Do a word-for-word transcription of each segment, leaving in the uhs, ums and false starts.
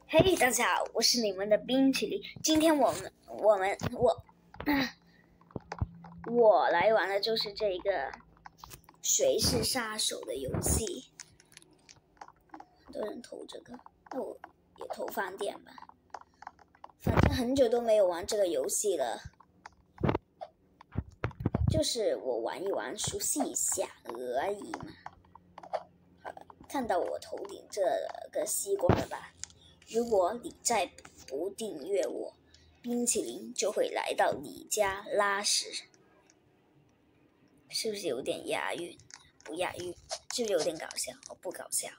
嘿，大家好，我是你们的冰淇淋。今天我们我们我我来玩的就是这个谁是杀手的游戏。很多人投这个，那我也投饭店吧。反正很久都没有玩这个游戏了，就是我玩一玩，熟悉一下而已嘛。好了，看到我头顶这个西瓜了吧？如果你再不订阅我，冰淇淋就会来到你家拉屎，是不是有点押韵？不押韵，是不是有点搞笑？哦，不搞笑。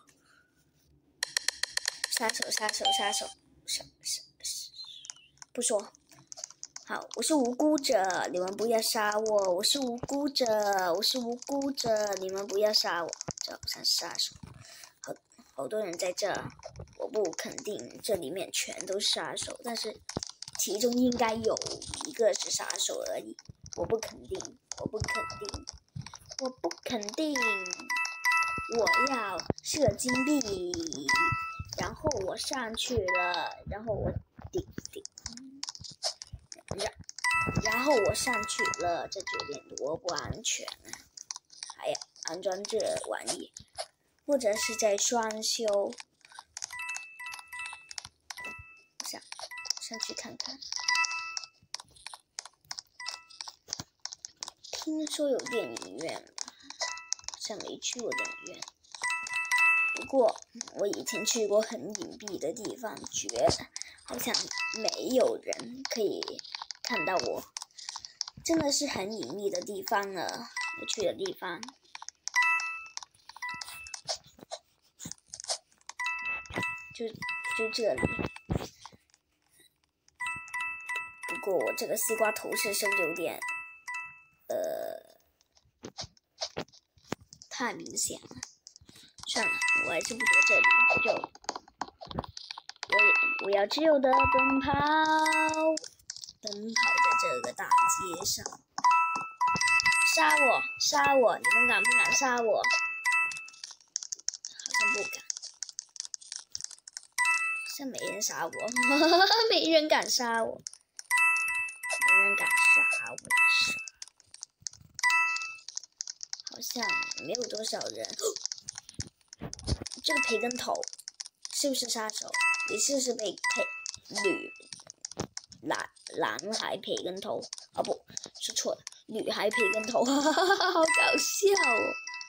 杀手，杀手，杀手，杀杀杀！不说。好，我是无辜者，你们不要杀我！我是无辜者，我是无辜者，你们不要杀我！这好像是杀手。好，好多人在这。我不肯定这里面全都是杀手，但是其中应该有一个是杀手而已。我不肯定，我不肯定，我不肯定。我要射金币，然后我上去了，然后我顶顶，然然后我上去了，这有点多不安全啊！哎呀，安装这玩意，或者是在双修。想上去看看，听说有电影院，好像没去过电影院。不过我以前去过很隐蔽的地方，觉得好像没有人可以看到我，真的是很隐秘的地方了。我去的地方，就就这里。不过我这个西瓜头饰是不是有点，呃，太明显了？算了，我还是不躲这里，我就，我也我要自由的奔跑，奔跑在这个大街上。杀我，杀我！你们敢不敢杀我？好像不敢，好像没人杀我，没人敢杀我。没人敢杀我，杀！好像没有多少人。这个培根头是不是杀手？你是不是被配女男男孩培根头？哦，不说错了，女孩培根头，哈哈哈哈，好搞笑哦！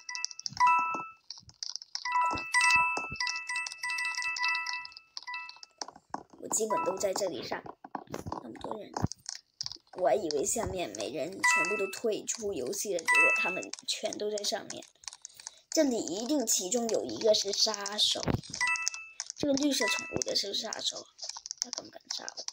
我基本都在这里上，那么多人。我还以为下面每人全部都退出游戏了，结果他们全都在上面。这里一定其中有一个是杀手。这个绿色宠物的是杀手，他敢不敢杀我？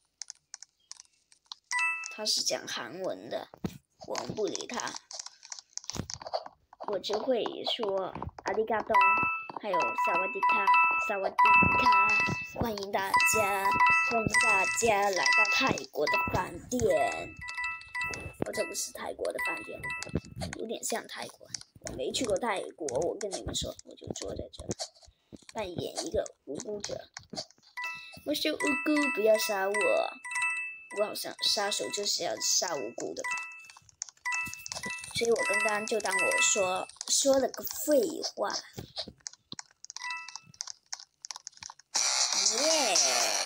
他是讲韩文的，我们不理他。我只会说阿里嘎多，还有萨瓦迪卡，萨瓦迪卡。欢迎大家，欢迎大家来到泰国的饭店。哦，这不是泰国的饭店，有点像泰国。我没去过泰国，我跟你们说，我就坐在这，扮演一个无辜者。我是无辜，不要杀我！我好像杀手就是要杀无辜的吧？所以我刚刚就当我说说了个废话。耶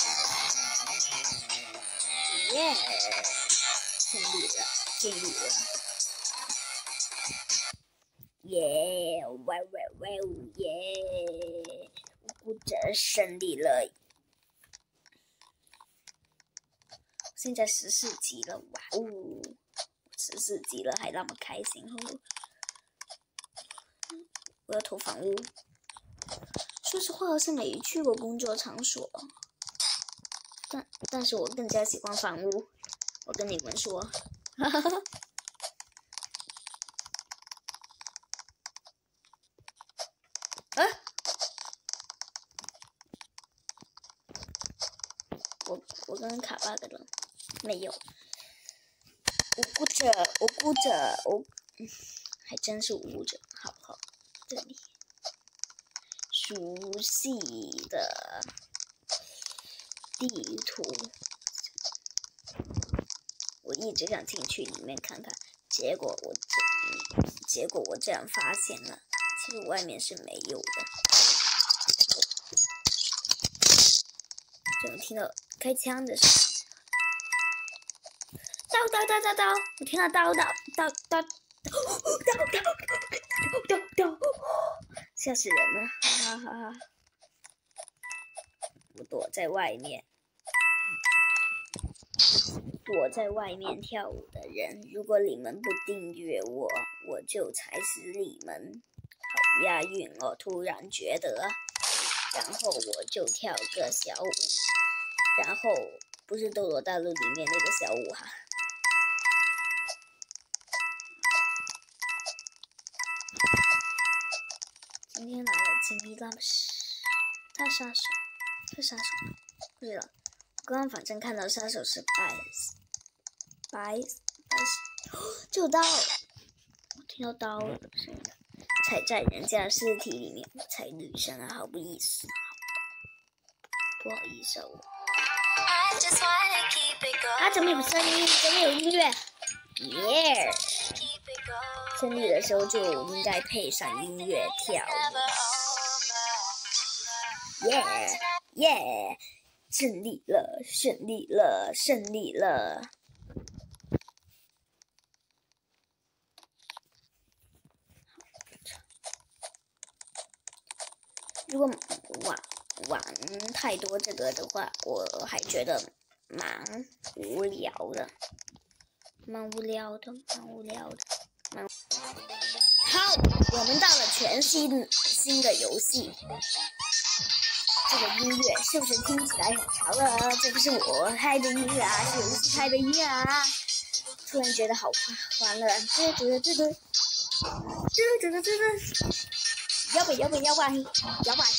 耶，胜利了，胜利了！耶，喂喂喂，耶！无辜者胜利了。现在十四级了，哇哦！十四级了还那么开心哦！我要投房屋。说实话，我是没去过工作场所，但但是我更加喜欢房屋。我跟你们说，哈哈哈。啊！我我刚刚卡 bug 了，没有。无辜者，无辜者，无，还真是无辜者。好好，这里熟悉的地图。我一直想进去里面看看，结果我这，结果我这样发现了，其实外面是没有的。怎么听到开枪的声音？刀刀刀刀刀！我听到刀刀刀刀刀刀刀刀刀！吓死人了！哈哈哈哈！我躲在外面。躲在外面跳舞的人，如果你们不订阅我，我就踩死你们。好押韵哦！突然觉得，然后我就跳个小舞，然后不是《斗罗大陆》里面那个小舞哈。今天来了金币拉姆斯，他杀手，是杀手吗？不知道。刚刚反正看到杀手是白白白，就刀，我听到刀的声音，踩在人家的尸体里面，我踩女生啊，好不意思，不好意思我。啊，怎么有声音？怎么有音乐？耶！胜利的时候就应该配上音乐跳舞。耶耶！胜利了，胜利了，胜利了！如果玩玩太多这个的话，我还觉得蛮无聊的，蛮无聊的，蛮无聊的，蛮……好，我们到了全新新的游戏。这个音乐是不是听起来很潮了？这不是我开的音乐啊，是游戏开的音乐啊！突然觉得好欢乐，这这这这这这这这，摇摆摇摆摇摆摇摆。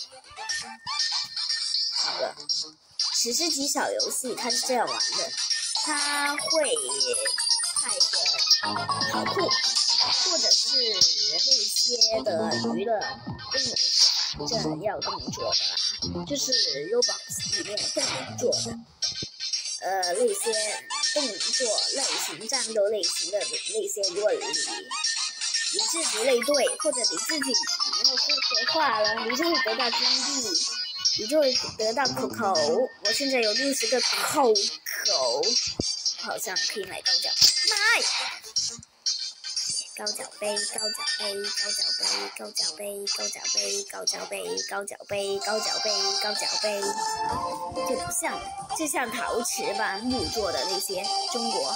好了，史诗级小游戏它是这样玩的，它会派个跑酷，或者是那些的娱乐动作。这要这么做的啦，就是 Roblox 里面动作的，呃，那些动作类型、战斗类型的那些，如果你你自己类队，或者你自己没有复活化了，你就会得到金币，你就会得到口口。我现在有六十个口口，好像可以买高脚，买。高脚杯，高脚杯，高脚杯，高脚杯，高脚杯，高脚杯，高脚杯，高脚杯，高脚杯，就不像，就像陶瓷吧，木做的那些中国。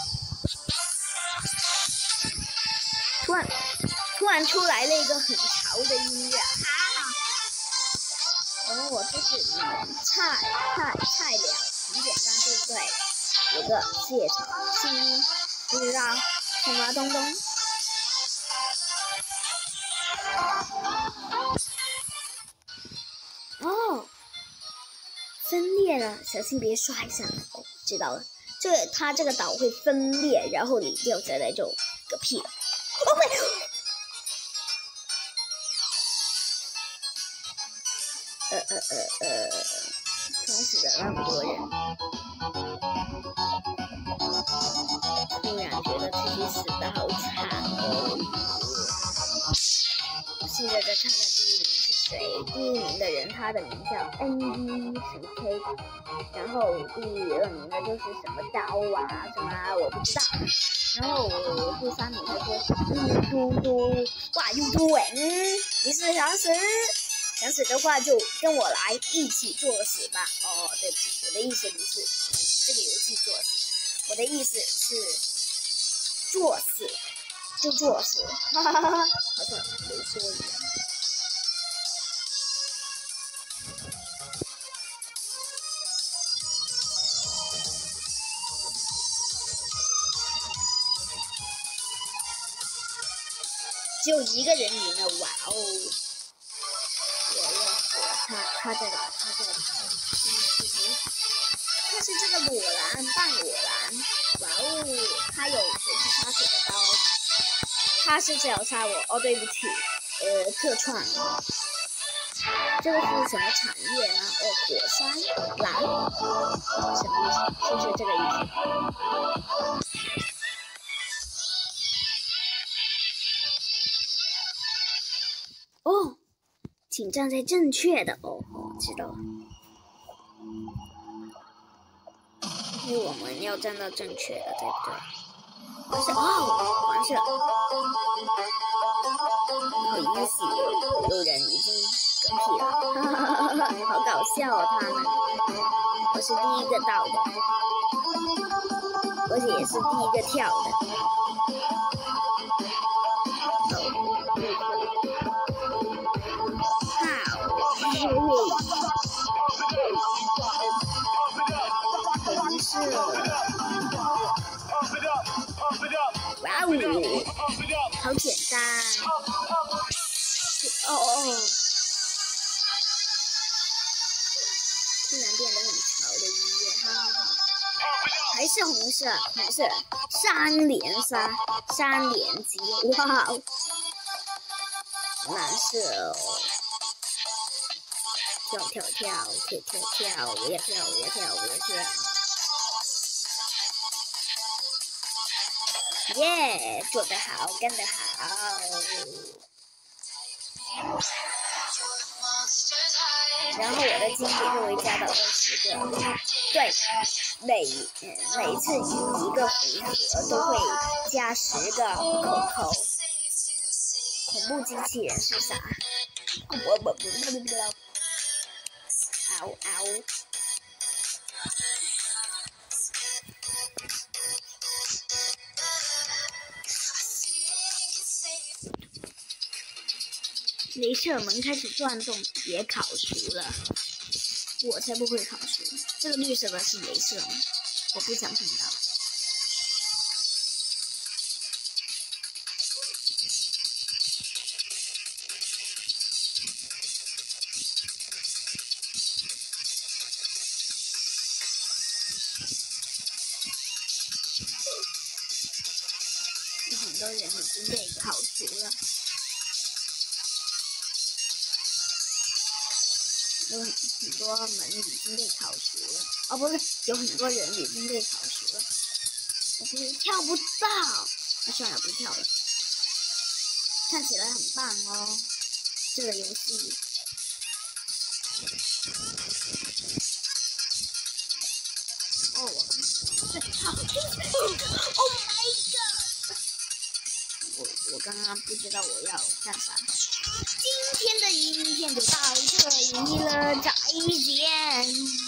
突然，突然出来了一个很潮的音乐，啊！然后我就是嗯，菜菜菜鸟，很简单，对不对？有个谢长青，不知道什么东东。哦，分裂了，小心别摔下来。哦，知道了，这个它这个岛会分裂，然后你掉下来就嗝屁了。哦不，呃呃呃呃，突然死了那么多人，突然觉得自己死得好惨哦。现在在看看第一名是谁，第一名的人他的名叫 N 一 什么 K， 然后第二名的就是什么刀啊什么啊我不知道，然后第三名的说嘟嘟嘟，哇 you doing？ 你是想死？想死的话就跟我来一起作死吧。哦，对不起，我的意思不是这个游戏作死，我的意思是作死。就作死，哈哈哈哈，好像没说一样。只有一个人赢了，哇哦！我要死了，他他在哪？他在哪？他是这个裸蓝，半裸蓝，哇哦！他有随机杀手的刀。他是想要杀我哦，对不起，呃，客串，这个是什么产业呢？哦，火山蓝， 什么意思？是不是这个意思？哦，请站在正确的哦，知道了。因为我们要站到正确的，对不对？但是哦，完事了。好意思，有人已经嗝屁了，哈哈哈哈，好搞笑哦，他们。我是第一个到的，而且也是第一个跳的。好，嘿嘿。红色。哇哦，好简单。哦哦哦。突然变得很潮的音乐，哈哈哈。还是红色，红色，三连杀，三连击，哇哦！蓝色哦，跳跳跳，跳跳跳，我要跳，我要跳，我要跳。耶，做得好，干得好。然后我的金币就会加到二十个，对，每嗯每次一个回合都会加十个口口。恐怖机器人是啥？我我不不不不知道。嗷嗷。镭射门开始转动，也烤熟了。我才不会烤熟。这个绿色的是镭射门，我不想碰到。有很多人已经被烤熟了。有很多门已经被烤熟了，哦，不是，有很多人已经被烤熟了。我不是跳不到，那算了，不跳了。看起来很棒哦，这个游戏。哦，这好听 ！Oh my god！ 我我刚刚不知道我要干啥。今天的影片就到这里了，再见。